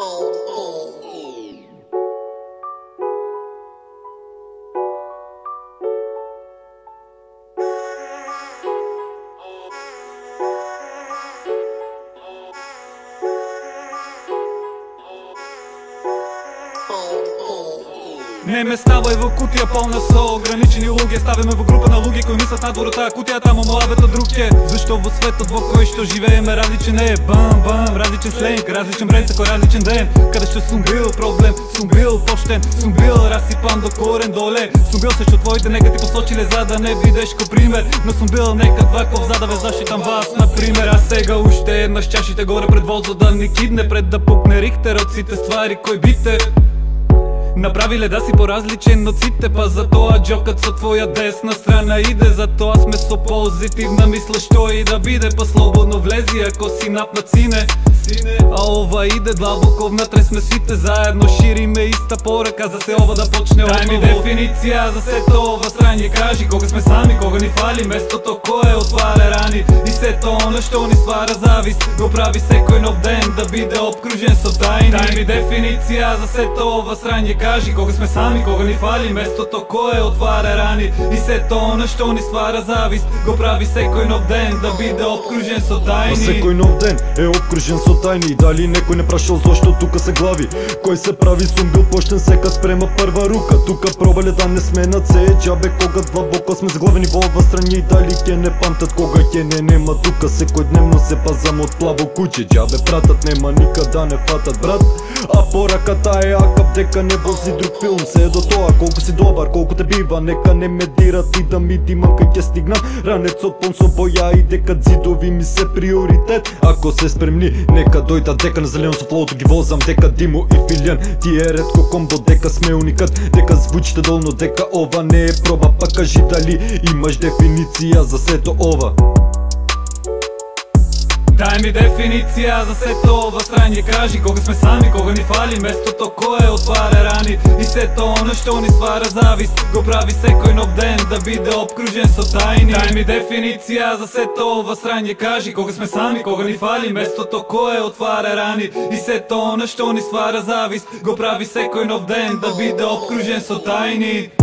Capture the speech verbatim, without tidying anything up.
Не ме ставай во кутија полна со ограничени луѓе. Ставаме во група на луѓе кои мислат надвор од таа кутија, таму муабетот друг е. Зашто во светот во кој што живееме различен е бам бам, различен сленг, различен бренд, секој различен ден. Каде што сум бил проблем, сум бил поштен, сум бил расипан до корен доле. Сум бил се што твоите нека ти посочиле за да не бидеш ко пример, но сум бил некад ваков за да ве заштитам вас на пример. А сега уште еднаш чашите горе пред возот да ни кидне, пред да пукне Рихтер од сите ствари кои бите направиле да си поразличен од сите, па затоа џокат со твоја десна страна иде. Затоа сме со позитивна мисла што и да биде, па слободно влези ако си напнат сине. А ова иде длабоко внатре, сме сите заедно, шириме иста порека за се ова да почне одново. Дај ми дефиниција за сето ова срање, кажи кога сме сами, кога ни фали местото кое отваря рани. И сето оно што ни ствара завист, го прави секој нов ден да биде обкружен со тајни. Дај ми дефиниција за сето ова срање, кажи кога сме сами, кога ни фали местото кое отваря рани. И сето оно што ни ствара завист, го прави секој нов ден да биде обкружен со тајни. Секој нов ден е обкружен со тајни. Дали некој не прашал зошто тука се глави? Кој се прави сум бил поштен, сека спрема прва рука. Тука пробале да не сменат се е џабе кога длабоко сме заглавени во ова страње. И дали ќе не памтат кога ќе не нема тука. Секој дневно се пазам од плаво куќе, џабе пратат нема никад да не фатат брат. А пораката е акап дека не вози друг филм. Се е до тоа колку си добар, колку те бива, нека не ме дират и да ми димам кај ќе стигнам. Ранец од пон со боја и дека зидови ми се приоритет. Ако се спремни, нека дојдат, дека на зелено со флоуто ги возам, дека Димо и Филијан ти е ретко комбо, дека сме уникат, дека звучите долно, дека ова не е проба. Па кажи дали имаш дефиниција за сето ова? Дај ми дефиниција за сето ова срање, кажи кога сме сами, кога ни фали местото кое отваря рани. И сето оно што ни ствара завист, го прави секој нов ден да биде обкружен со тајни. Дај ми дефиниција за сето ова срање, кажи кога сме сами, кога ни фали местото кое отваря рани. И сето оно што ни ствара завист, го прави секој нов ден да биде обкружен со тајни.